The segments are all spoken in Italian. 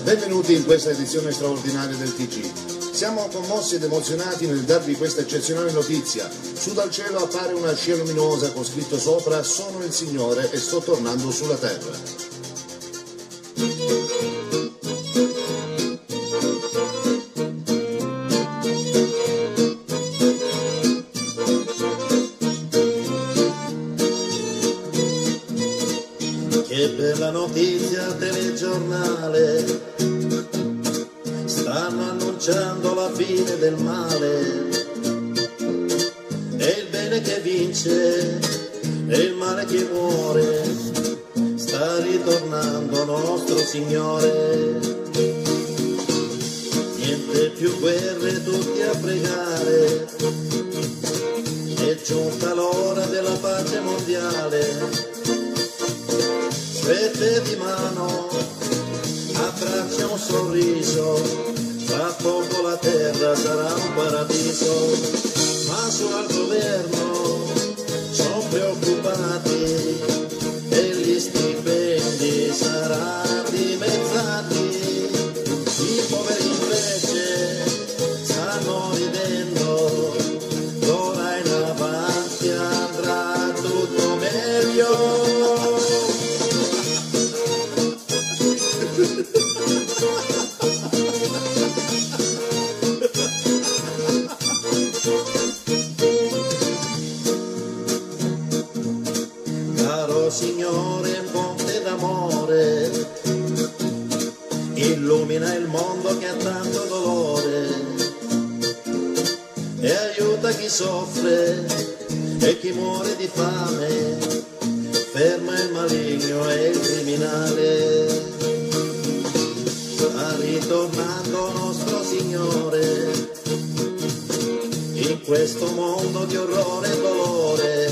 Benvenuti in questa edizione straordinaria del TG. Siamo commossi ed emozionati nel darvi questa eccezionale notizia. Su dal cielo appare una scia luminosa con scritto sopra «Sono il Signore e sto tornando sulla terra». Che bella notizia, telegiornale, stanno annunciando la fine del male, è il bene che vince, è il male che muore, sta ritornando nostro Signore. Niente più guerre, tutti a pregare, è giunta l'ora della pace mondiale. Strette di mano, abbraccia un sorriso, tra poco la terra sarà un paradiso, ma su al governo sono preoccupati e gli stipendi saranno dimezzati, i poveri invece stanno ridendo, d'ora in avanti andrà tutto meglio. Caro Signore, fonte d'amore, illumina il mondo che ha tanto dolore e aiuta chi soffre e chi muore di fame, ferma il maligno e il criminale. Sta ritornando nostro Signore in questo mondo di orrore e dolore.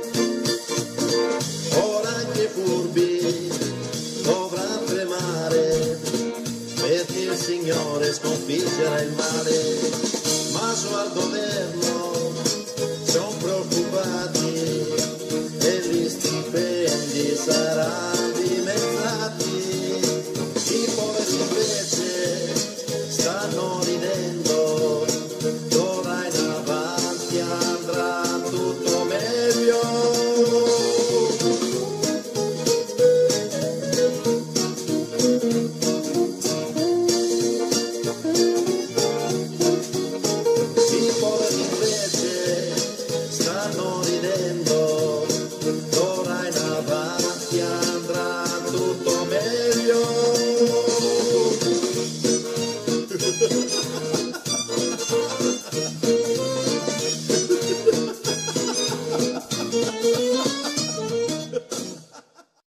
Ora anche i furbi dovranno tremare, perché il Signore sconfiggerà il male, ma su al governo